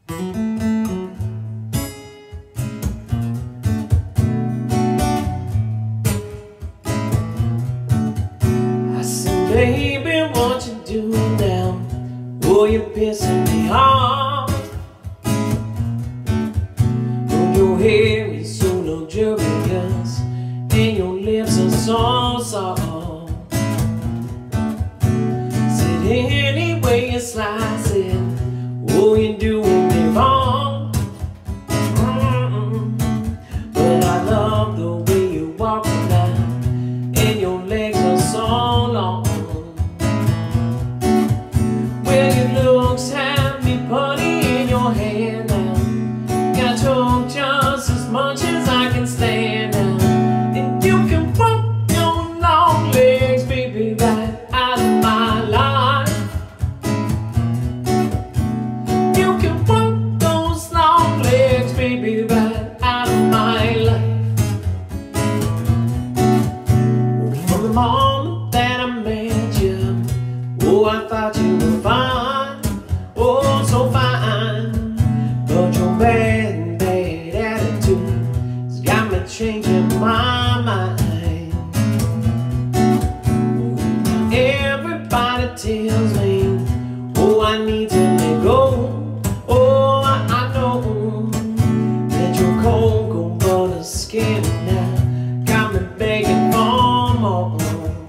I said, baby, what you doing now? Oh, you're pissing me off. Oh, your hair is so luxurious and your lips are so soft. Said, any way you slice it, oh, you're doing me wrong. But I love the way you walk now, and your legs are so long. Well, your looks have me putty in your hand now. Got told just as much as I can stand now. And you can walk your long legs, baby, right out of my life. You can walk those long legs, baby, right out of my life. From the moment that I met you, oh, I thought you were fine, oh, so fine. But your bad attitude has got me changing my mind. Everybody tells me, oh, I need to let go. Oh, I know that your cold butter skin now got me begging for more.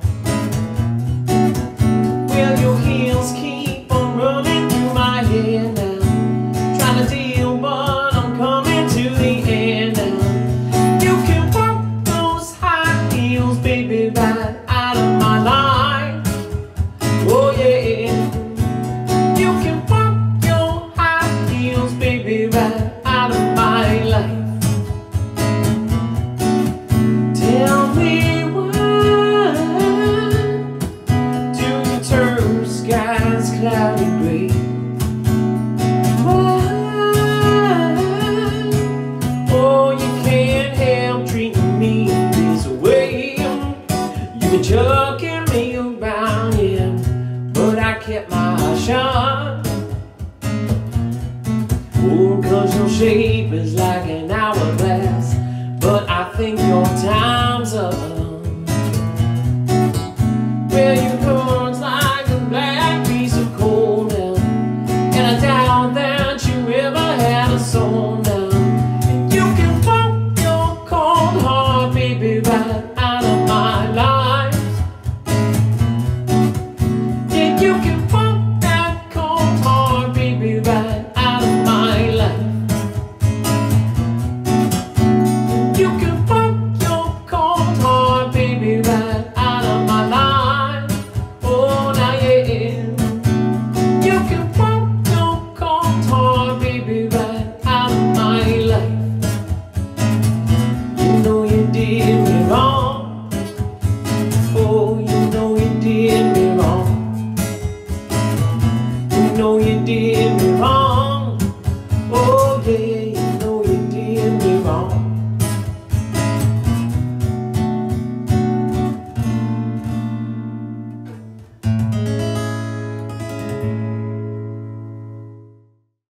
Well, your heels keep on running through my head now, trying to deal, but I'm coming to the end now. You can walk those high heels, baby, right out of my life. Oh yeah, you can walk your high heels, baby, right out of my life. Tell me why do you turn skies cloudy gray? Why? Oh, you can't help treating me this way. You've been chucking me around, yeah, but I kept my eyes shut. Oh, 'cause your shape is like an hourglass, but I think your time's up.